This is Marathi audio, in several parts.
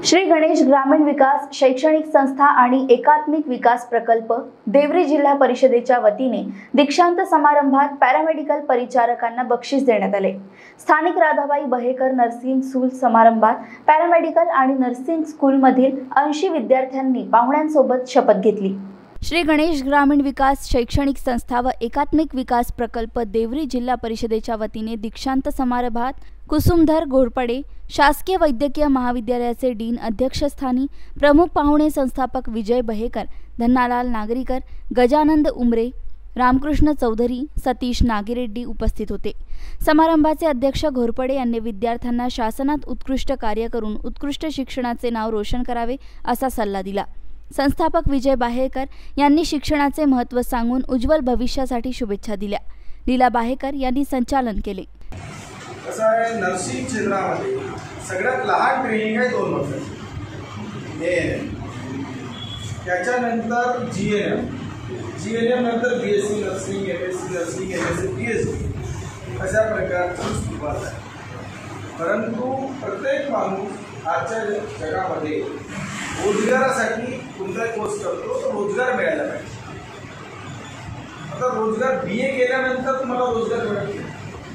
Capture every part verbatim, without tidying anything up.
श्री गणेश ग्रामीण विकास शैक्षणिक संस्था आणि एकात्मिक विकास प्रकल्प देवरी जिल्हा परिषदेच्या वतीने दीक्षांत समारंभात पॅरामेडिकल परिचारकांना बक्षीस देण्यात आले। स्थानिक राधाबाई बहेकर नर्सिंग स्कूल समारंभात पॅरामेडिकल आणि नर्सिंग स्कूल मधील ऐंशी विद्यार्थ्यांनी पाहुण्यांसोबत शपथ घेतली। श्री गणेश ग्रामीण विकास शैक्षणिक संस्था व एकात्मिक विकास प्रकल्प देवरी जिल्हा परिषदेच्या वतीने दीक्षांत समारंभात कुसुमधर घोरपडे शासकीय वैद्यकीय महाविद्यालयाचे डीन अध्यक्षस्थानी प्रमुख पाहुणे संस्थापक विजय बहेकर, धन्नालाल नागरीकर, गजानंद उमरे, रामकृष्ण चौधरी, सतीश नागिरेड्डी उपस्थित होते। समारंभाचे अध्यक्ष घोरपडे यांनी विद्यार्थ्यांना शासनात उत्कृष्ट कार्य करून उत्कृष्ट शिक्षणाचे नाव रोशन करावे असा सल्ला दिला। संस्थापक विजय बाहेकर यांनी शिक्षणाचे महत्त्व सांगून उज्ज्वल भविष्यासाठी शुभेच्छा दिल्या। लीला बाहेकर यांनी संचालन केले। कसं आहे, नर्सिंग क्षेत्रामध्ये सगळ्यात लहान ट्रेनिंग आहे दोन वर्षाची ए एन एम, त्याच्यानंतर G N M, G N M नंतर B S C nursing, M S C nursing, M S C P H D अशा प्रकारची सुरुवात आहे। परंतु प्रत्येक माणूस आजच्या जगामध्ये रोजगारासाठी कोणताही कोर्स करतो तर रोजगार मिळायला पाहिजे। आता रोजगार बी ए केल्यानंतर तुम्हाला रोजगार मिळत नाही,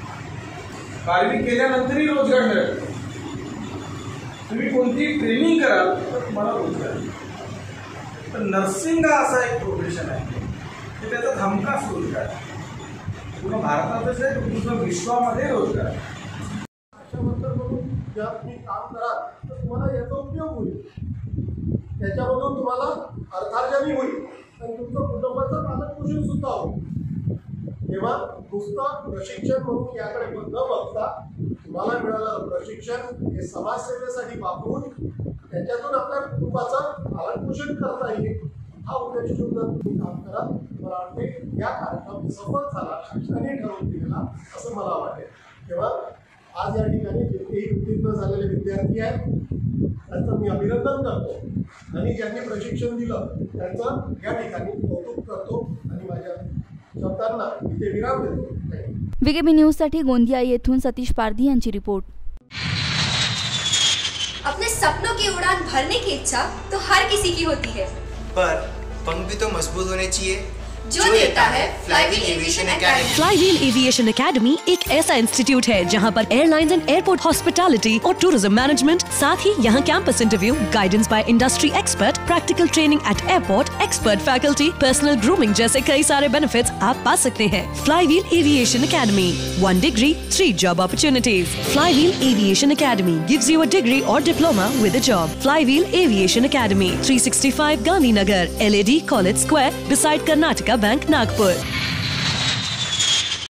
बारावी केल्यानंतरही रोजगार मिळत नाही। तुम्ही कोणती ट्रेनिंग कराल तर तुम्हाला रोजगार मिळेल। तर नर्सिंग हा असा एक प्रोफेशन आहे की त्याचा हमखास रोजगार आहे, पूर्ण भारतातच आहे, पूर्ण विश्वामध्ये रोजगार आहे। अशा म्हणून जर तुम्ही काम कराल तर तुम्हाला याचा उपयोग होईल, त्याच्यामधून तुम्हाला अर्थार्जनही होईल आणि तुमचं कुटुंबाचं पालनपोषण सुद्धा होईल। तेव्हा नुसतं प्रशिक्षण म्हणून याकडे न बघता तुम्हाला मिळालेलं प्रशिक्षण हे समाजसेवेसाठी वापरून त्याच्यातून आपल्या कुटुंबाचं पालनपोषण करता येईल हा उद्देश ठेवून जर तुम्ही काम कराल, मला वाटते या कार्यक्रम सफल झाला आणि ठरवून दिलेला असं मला वाटेल। तेव्हा आज या ठिकाणी जेवढेही उत्तीर्ण झालेले विद्यार्थी आहेत त्यांचं मी अभिनंदन करतो आणि ज्यांनी प्रशिक्षण दिलं त्यांचं या ठिकाणी कौतुक करतो आणि माझ्या शब्दांना इथे विराम देतो। व्ही के बी न्यूज साठी गोंदिया येथून सतीश पारधी यांची रिपोर्ट। अपने सपनों की उड़ान भरने की इच्छा तो हर किसी की होती है, पर पंख भी तो मजबूत होने चाहिए जो देता है flywheel aviation academy. Flywheel aviation academy एक ऐसा इंस्टीट्यूट है जहां पर एयरलाइंस एंड एयरपोर्ट हॉस्पिटैलिटी और टूरिज्म मैनेजमेंट, साथ ही यहां campus interview, guidance by industry expert, practical training at airport, expert faculty, personal grooming जैसे कई सारे बेनिफिट्स आप पा सकते हैं। Flywheel aviation academy, one degree three job opportunities. Flywheel aviation academy gives you a degree or diploma with a job. Flywheel Aviation Academy, three sixty-five Gandhi Nagar, L A D College Square, beside Karnataka Bank, Nagpur.